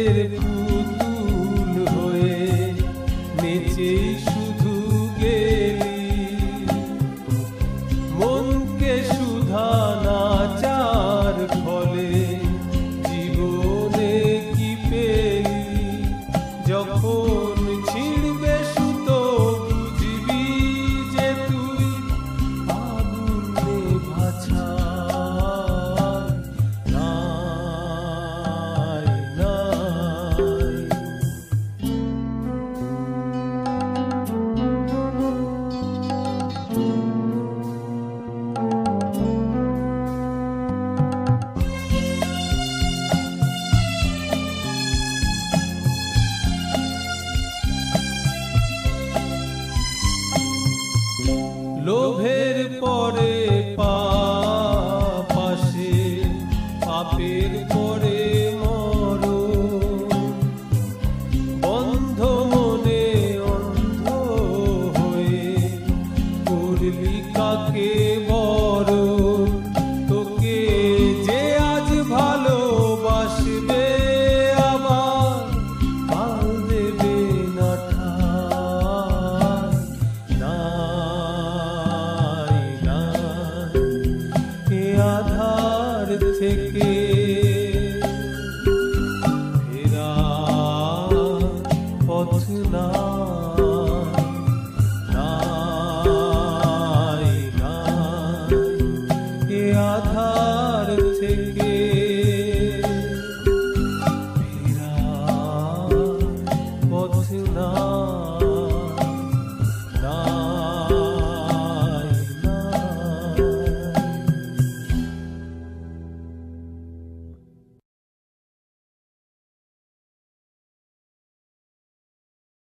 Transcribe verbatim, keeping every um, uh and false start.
আবেগের পুতুল হয়ে নেচে শুধু গেলি, মনকে সুধা নাচার ফলে জীবনে কি পেলি? যখন ছিড়বে সুতো বুঝবি যে তুই আগুনে ভাছা। লোভের পরে পাপ আসে, পাপের পরে মরণ, বন্ধ মনে অন্ধ হয়ে করলি কাকে বরণ? তোকে যে আজ ভালোবাসবে আবার কাল দেবে না ঠাঁই। আধার থেকে ফেরা পথ নাই, এ আধার থেকে ফেরা পথ নাই।